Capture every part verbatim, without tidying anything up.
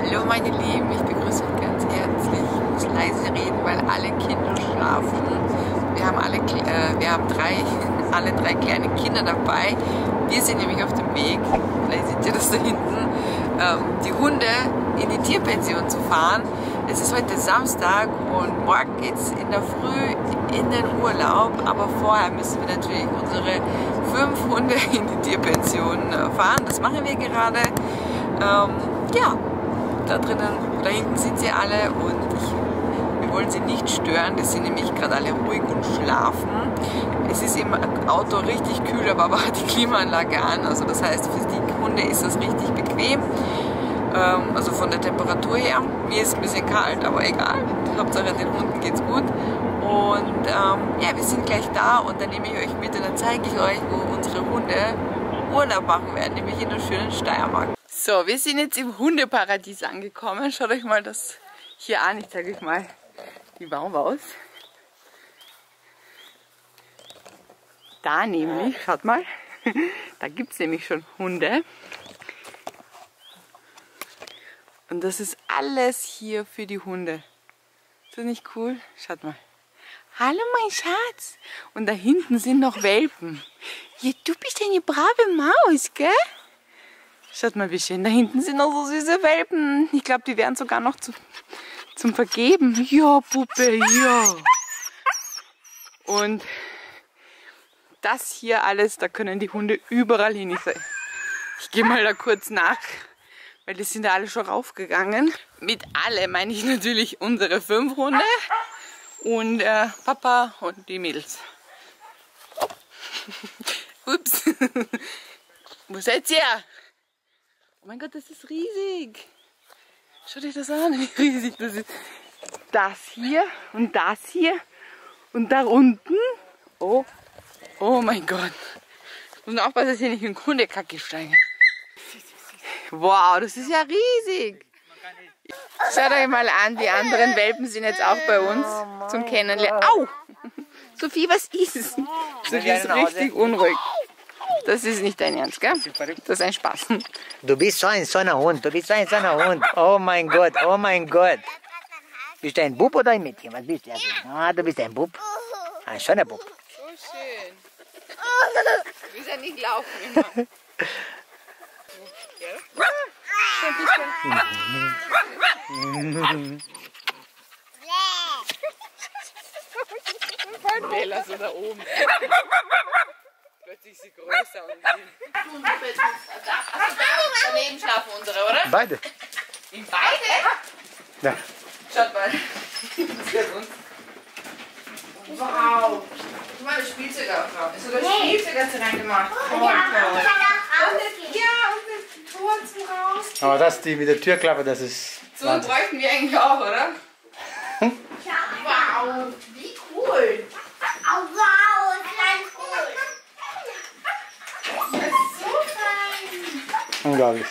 Hallo meine Lieben, ich begrüße euch ganz herzlich. Ich muss leise reden, weil alle Kinder schlafen. Wir haben, alle, äh, wir haben drei, alle drei kleine Kinder dabei. Wir sind nämlich auf dem Weg, vielleicht seht ihr das da hinten, ähm, die Hunde in die Tierpension zu fahren. Es ist heute Samstag und morgen geht es in der Früh in den Urlaub, aber vorher müssen wir natürlich unsere fünf Hunde in die Tierpension fahren. Das machen wir gerade. Ähm, ja, da drinnen, da hinten sind sie alle und ich, wir wollen sie nicht stören. Die sind nämlich gerade alle ruhig und schlafen. Es ist im Auto richtig kühl, aber man hat die Klimaanlage an. Also das heißt, für die Hunde ist das richtig bequem. Ähm, also von der Temperatur her. Mir ist ein bisschen kalt, aber egal. Hauptsache den Hunden geht's gut. Und ähm, ja, wir sind gleich da und dann nehme ich euch mit und dann zeige ich euch, wo unsere Hunde Urlaub machen werden, nämlich in der schönen Steiermark. So, wir sind jetzt im Hundeparadies angekommen. Schaut euch mal das hier an. Ich zeige euch mal die Baumaus. Da nämlich, schaut mal, da gibt es nämlich schon Hunde. Und das ist alles hier für die Hunde. Ist das nicht cool? Schaut mal. Hallo mein Schatz. Und da hinten sind noch Welpen. Ja, du bist eine brave Maus, gell? Schaut mal, wie schön. Da hinten sind noch so süße Welpen. Ich glaube, die werden sogar noch zu, zum Vergeben. Ja, Puppe, ja. Und das hier alles, da können die Hunde überall hin. Ich, ich gehe mal da kurz nach, weil die sind da alle schon raufgegangen. Mit alle meine ich natürlich unsere fünf Hunde und äh, Papa und die Mädels. Ups. Wo seid ihr? Oh mein Gott, das ist riesig. Schaut euch das an, wie riesig das ist. Das hier und das hier und da unten. Oh, oh mein Gott. Ich muss nur aufpassen, dass ich hier nicht in Hundekacke steige. Wow, das ist ja riesig. Schaut euch mal an, die anderen Welpen sind jetzt auch bei uns zum Kennenlernen. Au! Sophie, was ist es? Sophie ist richtig unruhig. Das ist nicht dein Ernst, gell? Das ist ein Spaß. Du bist so ein so ein Hund, du bist so ein so ein Hund. Oh mein Gott, oh mein Gott. Bist du ein Bub oder ein Mädchen? Was bist du? Ah, du bist ein Bub. Ein schöner Bub. So schön. Du willst ja nicht laufen immer. Bella so da oben. Plötzlich ist sie größer und sie. Also daneben schlafen unsere, oder? Beide. In beide? Ja. Schaut mal. Das wird uns. Wow. Guck mal, das Spielzeug auch drauf. Ist sogar das Spielzeug hat sie reingemacht. Oh, ja, und das Tor zum Raus. Aber das, die mit der Türklappe, das ist. So bräuchten wir eigentlich auch, oder? Wow, wie cool. Oh, wow, ganz cool. Das ist so fein. Unglaublich.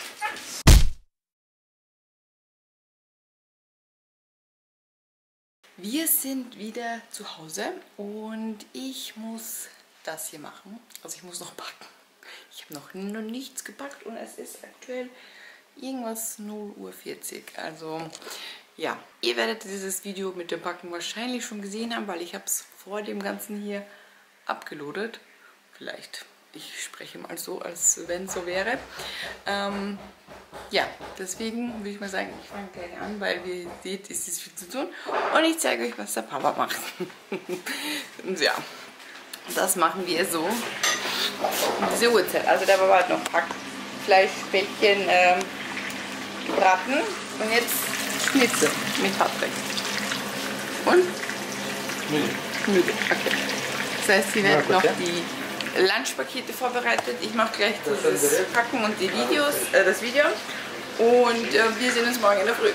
Wir sind wieder zu Hause und ich muss das hier machen. Also ich muss noch backen. Ich habe noch, noch nichts gepackt und es ist aktuell irgendwas null Uhr vierzig. Also ja, ihr werdet dieses Video mit dem Backen wahrscheinlich schon gesehen haben, weil ich habe es vor dem Ganzen hier abgeloadet. Vielleicht, ich spreche mal so, als wenn es so wäre. Ähm, ja, deswegen würde ich mal sagen, ich fange gleich an, weil wie ihr seht, ist es viel zu tun. Und ich zeige euch, was der Papa macht. Und ja, das machen wir so. Um diese Uhrzeit. Also der Papa hat noch Pack Fleischbällchen ähm, gebraten. Und jetzt Schnitzel mit Paprika. Und? Müde. Müde, okay. Das heißt, sie wird Ja, noch ja. die Lunchpakete vorbereitet. Ich mache gleich dieses Packen und die Videos, äh, das Video. Und äh, wir sehen uns morgen in der Früh.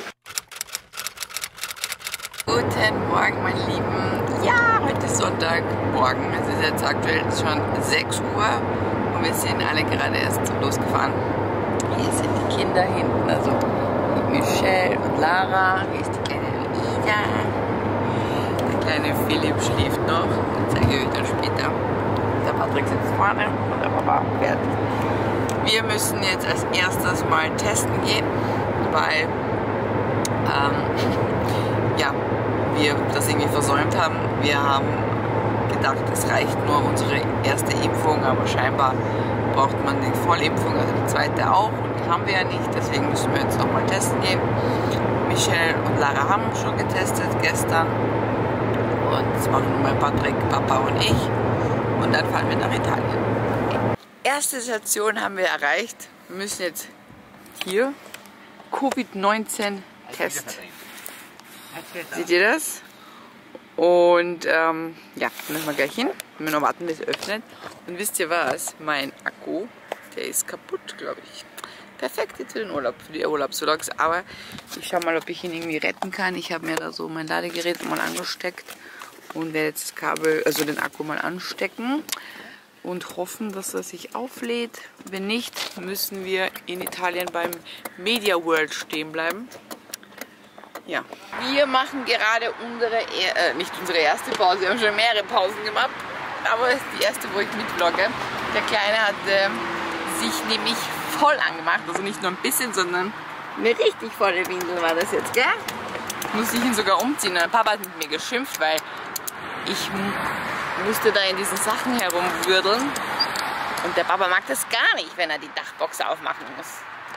Guten Morgen, meine Lieben. Ja, heute ist Sonntagmorgen. Es ist jetzt aktuell schon sechs Uhr und wir sind alle gerade erst losgefahren. Hier sind die Kinder hinten, also Michelle und Lara. Hier ist die kleine Luisa. Der kleine Philipp schläft noch. Das zeige ich euch dann später. Der Patrick sitzt vorne und der Papa fährt. Wir müssen jetzt als erstes mal testen gehen, weil ähm, ja, wir das irgendwie versäumt haben. Wir haben gedacht, es reicht nur unsere erste Impfung, aber scheinbar braucht man die Vollimpfung, also die zweite auch. Und die haben wir ja nicht, deswegen müssen wir jetzt nochmal testen gehen. Michelle und Lara haben schon getestet gestern. Und das machen nun mal Patrick, Papa und ich. Und dann fahren wir nach Italien. Erste Station haben wir erreicht. Wir müssen jetzt hier Covid neunzehn Test. Seht ihr das? Und ähm, ja, müssen wir gleich hin. Wir müssen noch warten, bis es öffnet. Und wisst ihr was? Mein Akku, der ist kaputt, glaube ich. Perfekt jetzt für den Urlaub, für die Urlaubsvlogs. Aber ich schaue mal, ob ich ihn irgendwie retten kann. Ich habe mir da so mein Ladegerät mal angesteckt und werde jetzt das Kabel, also den Akku mal anstecken und hoffen, dass er sich auflädt. Wenn nicht, müssen wir in Italien beim Media World stehen bleiben. Ja, wir machen gerade unsere, äh, nicht unsere erste Pause, wir haben schon mehrere Pausen gemacht, aber es ist die erste, wo ich mitvlogge. Der Kleine hat äh, sich nämlich voll angemacht, also nicht nur ein bisschen, sondern eine richtig volle Windel war das jetzt, gell? Muss ich ihn sogar umziehen. Und Papa hat mit mir geschimpft, weil ich musste da in diesen Sachen herumwürdeln und der Papa mag das gar nicht, wenn er die Dachbox aufmachen muss.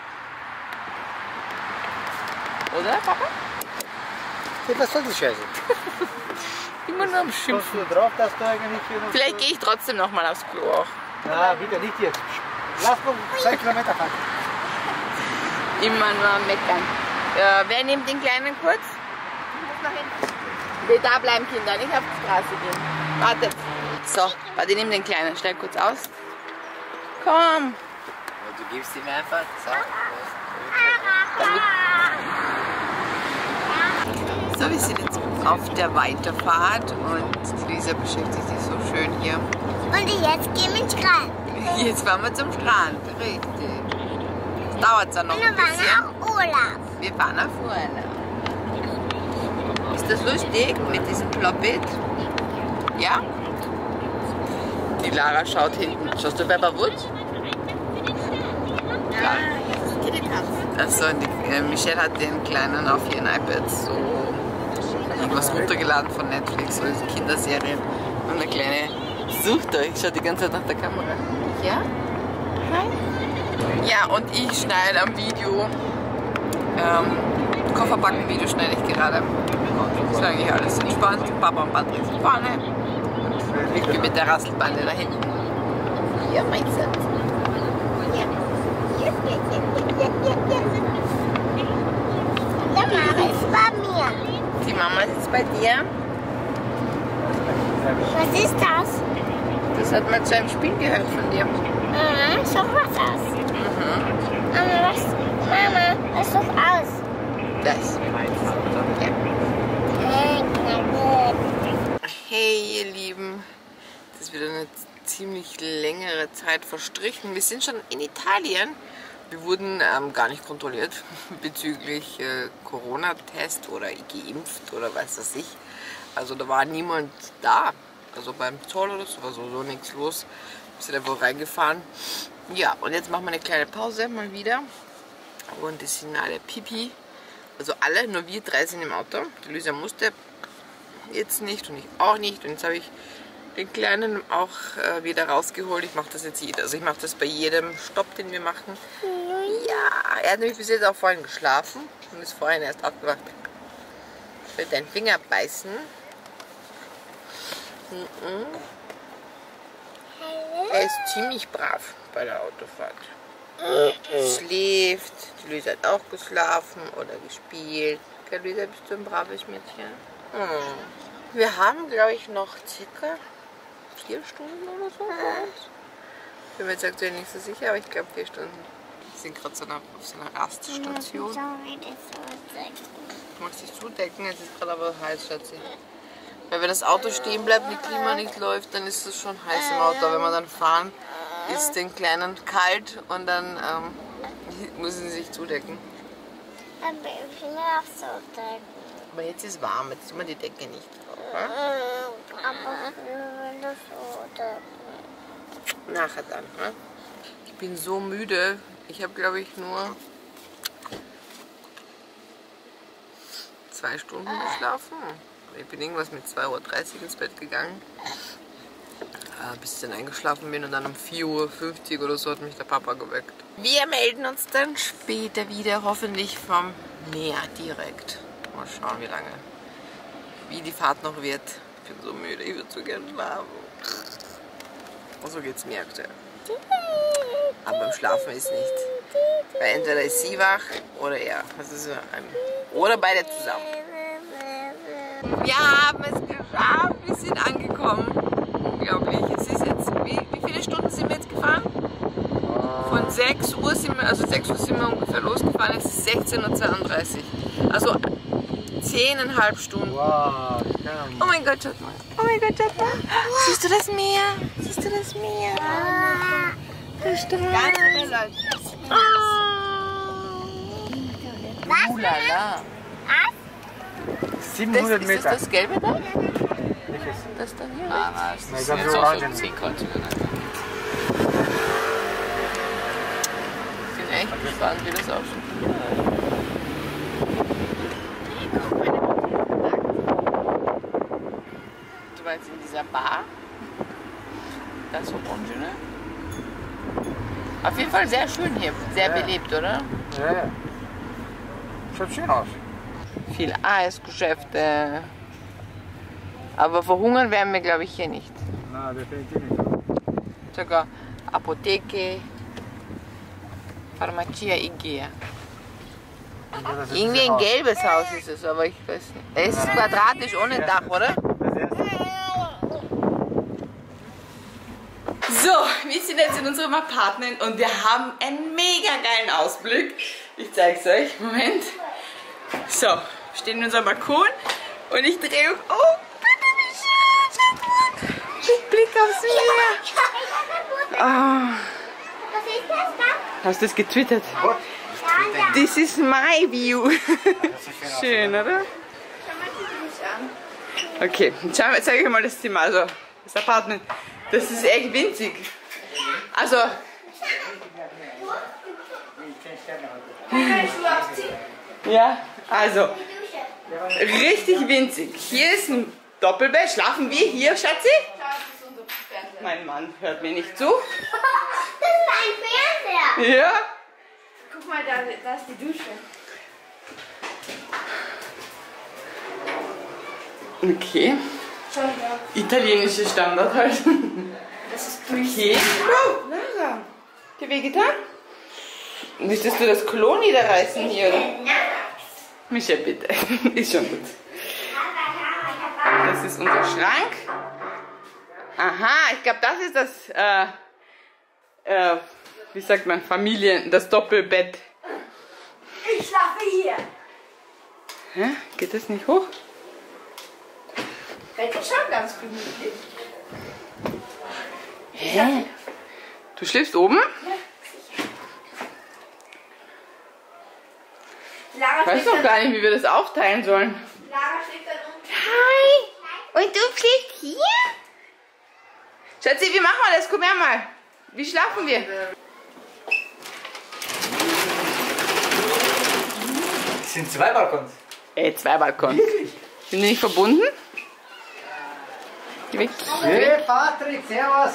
Oder, Papa? Was soll die Scheiße? Immer nur am Schimpfen. Du drauf, dass du eigentlich hier noch Vielleicht gehe ich trotzdem noch mal aufs Klo auch. Ja, bitte nicht jetzt. Lass noch zwei Kilometer fahren. Immer nur am Meckern. Äh, wer nimmt den Kleinen kurz? Wir da bleiben, Kinder, nicht auf die Straße gehen. Wartet. So, warte, nimm den Kleinen. Stell kurz aus. Komm. Du gibst ihm einfach. So. Damit So, wir sind jetzt auf der Weiterfahrt und Lisa beschäftigt sich so schön hier. Und jetzt gehen wir ins Strand. Jetzt fahren wir zum Strand, richtig. Das dauert dann noch Und ein wir fahren bisschen. auch Urlaub. Wir fahren nach vorne. Ist das lustig mit diesem Ploppit? Ja? Die Lara schaut hinten. Schaust du Peppa Woods? Ja. Also die, äh, Michelle hat den Kleinen auf ihren iPad so irgendwas runtergeladen von Netflix, so diese Kinderserien. Und der Kleine sucht euch, schaut die ganze Zeit nach der Kamera. Ja? Hi. Ja, und ich schneide am Video, ähm, Kofferpacken-Video schneide ich gerade. Das ist eigentlich alles entspannt. Papa und Patrick sind vorne. Und ich bin mit der Rasselbande da hinten. Ja, mein Schatz. Die Mama ist bei mir. Die Mama ist jetzt bei dir. Was ist das? Das hat mal zu einem Spiel gehört von dir. Mama, schau was aus. Mhm. Mama, was? Mama, was doch aus? Das. Ja. Hey, na gut. Hey ihr Lieben, das ist wieder eine ziemlich längere Zeit verstrichen. Wir sind schon in Italien. Wir wurden ähm, gar nicht kontrolliert bezüglich äh, Corona-Test oder geimpft oder was weiß ich. Also da war niemand da. Also beim Zoll oder so war so, so nichts los. Wir sind einfach reingefahren. Ja, und jetzt machen wir eine kleine Pause mal wieder. Und die sind alle Pipi. Also alle, nur wir drei sind im Auto. Die Luisa musste jetzt nicht und ich auch nicht. Und jetzt habe ich den Kleinen auch äh, wieder rausgeholt. Ich mache das jetzt jeder. Also ich mache das bei jedem Stopp, den wir machen. Ja, er hat nämlich bis jetzt auch vorhin geschlafen und ist vorhin erst aufgewacht. Ich will deinen Finger beißen. Mhm. Er ist ziemlich brav bei der Autofahrt. Schläft. Die Luisa hat auch geschlafen oder gespielt. Okay, Luisa, bist du ein braves Mädchen? Oh. Wir haben, glaube ich, noch circa vier Stunden oder so vor uns. Ich bin mir jetzt aktuell nicht so sicher, aber ich glaube vier Stunden. Wir sind gerade so auf so einer Raststation. Du magst dich zudecken, es ist gerade aber heiß, Schatzi. Weil wenn das Auto stehen bleibt und die Klima nicht läuft, dann ist es schon heiß im Auto. Wenn wir dann fahren, ist den Kleinen kalt und dann ähm, müssen sie sich zudecken. Aber ich will auch so decken. Aber jetzt ist warm, jetzt tun wir die Decke nicht drauf. Ja? Aber ich will das so decken. Nachher dann. Ne? Ich bin so müde. Ich habe, glaube ich, nur zwei Stunden geschlafen. Ich bin irgendwas mit zwei Uhr dreißig ins Bett gegangen. Äh, bis ich dann eingeschlafen bin und dann um vier Uhr fünfzig oder so hat mich der Papa geweckt. Wir melden uns dann später wieder, hoffentlich vom Meer direkt. Mal schauen, wie lange, wie die Fahrt noch wird. Ich bin so müde, ich würde so gerne schlafen. Und so geht's mir aktuell. Aber beim Schlafen ist nicht. Weil entweder ist sie wach oder er. Das ist ein, oder beide zusammen. Wir haben es geschafft, wir sind angekommen. Unglaublich. Es ist jetzt, wie, wie viele Stunden sind wir jetzt gefahren? Von sechs Uhr sind wir, also sechs Uhr sind wir ungefähr losgefahren, es ist sechzehn Uhr zweiunddreißig. Also zehneinhalb Stunden. Wow, oh mein Gott, schaut mal. Oh mein Gott, schaut mal. Siehst du das Meer? Siehst du das Meer? Der Strand. Oh la la. siebenhundert Das, ist Meter. das das Gelbe da? Welches? Das da hier? Ah, na, das Nein, ist das ist jetzt auch orange. so ein Seekontinent. Ich bin echt gespannt, wie das aussieht. Du warst in dieser Bar. Das Orange, ne? Auf jeden Fall sehr schön hier, sehr Ja. belebt, oder? Ja, ja. Schaut schön aus. Viel Eisgeschäfte. Aber verhungern werden wir, glaube ich, hier nicht. Nein, definitiv nicht. Sogar Apotheke, Pharmacia, Ikea. Das ist Irgendwie das ein Haus. gelbes Haus ist es, aber ich weiß nicht. Es ist quadratisch ohne Dach, oder? Das erste. So, wir sind jetzt in unserem Apartment und wir haben einen mega geilen Ausblick. Ich zeige es euch. Moment. So, wir stehen in unserem Balkon und ich drehe um. Oh, bitte wie schön. Schaut mal. Mit Blick aufs Meer. Oh, Was ist das da? hast du das getwittert? Ja, ja. This is my view. Schön, oder? Okay, jetzt schauen wir- zeige ich euch mal das Zimmer, also das Apartment. Das ist echt winzig. Also, ja, also, richtig winzig. Hier ist ein Doppelbett. Schlafen wir hier, Schatzi? Mein Mann hört mir nicht zu. Das ist ein Fernseher. Ja. Guck mal, da, da ist die Dusche. Okay. Italienische Standard halt. Das ist Okay. Oh, Lara. Der Weh getan? Möchtest du das Klo niederreißen hier, oder? Michael, bitte. Ist schon gut. Das ist unser Schrank. Aha, ich glaube, das ist das, äh, äh, wie sagt man, Familien, das Doppelbett. Ich schlafe hier. Hä? Geht das nicht hoch? Bett ist schon ganz gemütlich. Hä? Du schläfst oben? Lara Ich weiß schläft noch dann, gar nicht, wie wir das aufteilen sollen. Lara schläft dann unten. Hi! Und du schläfst hier? Schatzi, wie machen wir das? Komm her mal. Wie schlafen wir? Das sind zwei Balkons. Ey, zwei Balkons. Sind die nicht verbunden? Geh weg. Hey Patrick, servus.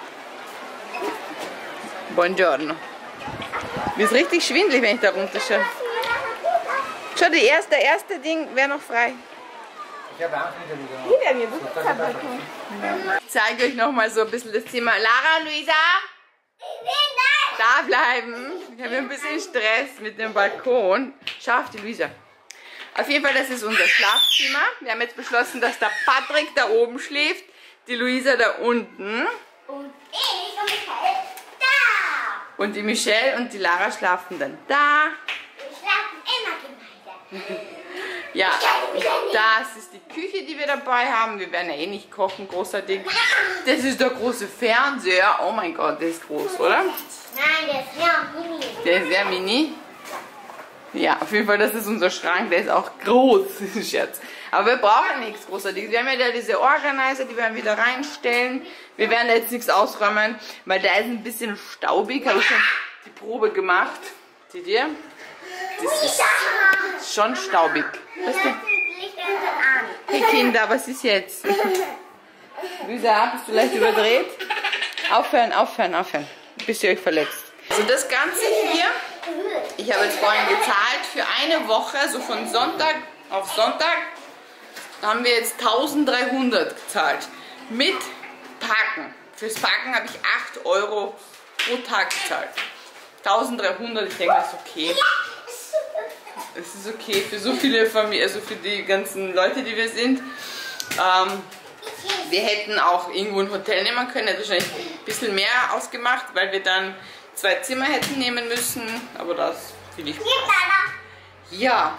Buongiorno. Mir ist richtig schwindelig, wenn ich da runterschaue. Schau, die erste, der erste Ding wäre noch frei. Ich habe Angst mit der Liga. Hier wäre mir Balkon. Ich zeige euch noch mal so ein bisschen das Zimmer. Lara und Luisa, Ich bin da. da bleiben. Ich habe ein bisschen Stress mit dem Balkon. Scharf die Luisa. Auf jeden Fall, das ist unser Schlafzimmer. Wir haben jetzt beschlossen, dass der Patrick da oben schläft, die Luisa da unten Und ich und Michael da. und die Michelle und die Lara schlafen dann da. Wir schlafen immer gemeinsam. Ja, das ist die Küche, die wir dabei haben. Wir werden ja eh nicht kochen, großartig. Das ist der große Fernseher. Oh mein Gott, der ist groß, oder? Nein, der ist ja mini. Der ist sehr mini. Ja, auf jeden Fall, das ist unser Schrank. Der ist auch groß, Scherz. Aber wir brauchen nichts Großartiges. Wir haben ja da diese Organizer, die werden wir wieder reinstellen. Wir werden da jetzt nichts ausräumen, weil da ist ein bisschen staubig. Habe ich schon die Probe gemacht. Seht ihr? Das ist schon staubig. Was denn? Licht unter den Arm. Hey Kinder, was ist jetzt? Luisa, bist du leicht überdreht? Aufhören, aufhören, aufhören. Bis ihr euch verletzt. Also das Ganze hier, ich habe jetzt vorhin gezahlt für eine Woche, also von Sonntag auf Sonntag, da haben wir jetzt eintausenddreihundert gezahlt. Mit Parken. Fürs Parken habe ich acht Euro pro Tag gezahlt. eintausenddreihundert, ich denke, das ist okay. Es ist okay für so viele Familien, also für die ganzen Leute, die wir sind. Ähm, wir hätten auch irgendwo ein Hotel nehmen können, hätte wahrscheinlich ein bisschen mehr ausgemacht, weil wir dann zwei Zimmer hätten nehmen müssen, aber das finde ich. Ja.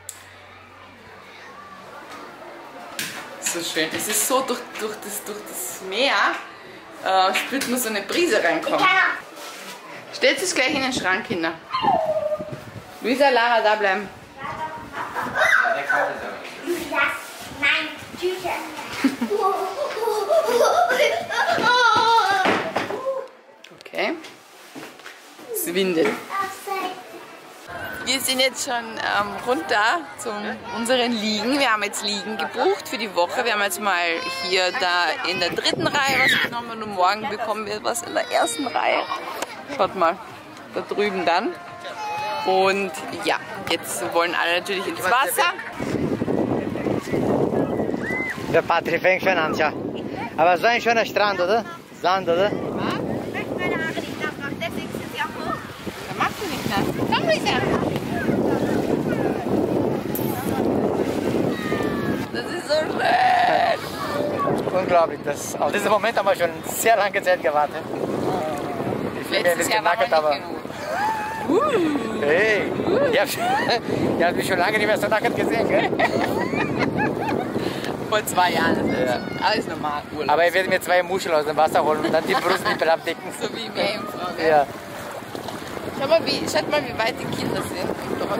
So schön. Es ist so durch, durch, das, durch das Meer, äh, spürt man so eine Brise reinkommen. Stellt es gleich in den Schrank, Kinder. Luisa, Lara, da bleiben. Das, nein, Tüte. Okay. Es windet. Wir sind jetzt schon ähm, runter zu unseren Liegen. Wir haben jetzt Liegen gebucht für die Woche. Wir haben jetzt mal hier da in der dritten Reihe was genommen und morgen bekommen wir was in der ersten Reihe. Schaut mal, da drüben dann. Und ja, jetzt wollen alle natürlich ins Wasser. Der Patrick fängt schon an, ja. Aber so ein schöner Strand, oder? Sand, oder? Da machst du nicht mehr. Komm, Luisa. Das ist so schön. Unglaublich. Das, auf diesen Moment haben wir schon sehr lange Zeit gewartet. Ich bin mir ein bisschen nackert, aber... Uh. Hey, ich habe hab mich schon lange nicht mehr so nackert gesehen, gell? Vor zwei Jahren. Ja. Alles normal. Urlaub. Aber ich werde mir zwei Muscheln aus dem Wasser holen und dann die Brustnippel abdecken. So wie Meerjungfrau, gell? Ja. Schau mal, wie, schaut mal, wie weit die Kinder sind.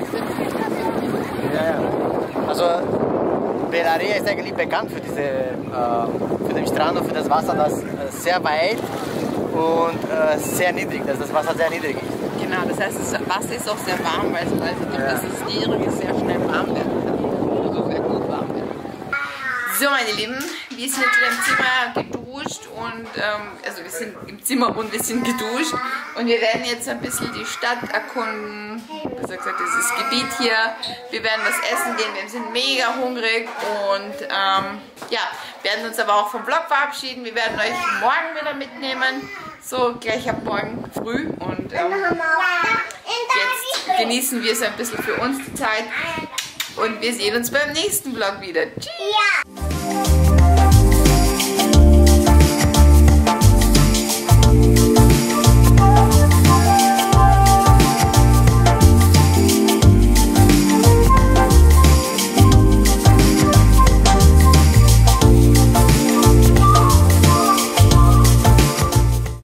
Ja, ja. Also, Belarea ist eigentlich bekannt für, diese, äh, für den Strand und für das Wasser, das äh, sehr weit und äh, sehr niedrig, dass das Wasser sehr niedrig ist. Genau, das heißt, das Wasser ist auch sehr warm, weil es, weil es durch Ja. das es niedrig ist, sehr schnell warm wird. Also sehr gut warm wird. So, meine Lieben, wir sind jetzt wieder im Zimmer geduscht und, ähm, also wir sind im Zimmer und wir sind geduscht und wir werden jetzt ein bisschen die Stadt erkunden, besser gesagt dieses Gebiet hier. Wir werden was essen gehen, wir sind mega hungrig und ähm, ja, werden uns aber auch vom Vlog verabschieden. Wir werden euch morgen wieder mitnehmen, so gleich ab morgen früh und ähm, jetzt genießen wir es ein bisschen für uns die Zeit und wir sehen uns beim nächsten Vlog wieder. Tschüss! Ja.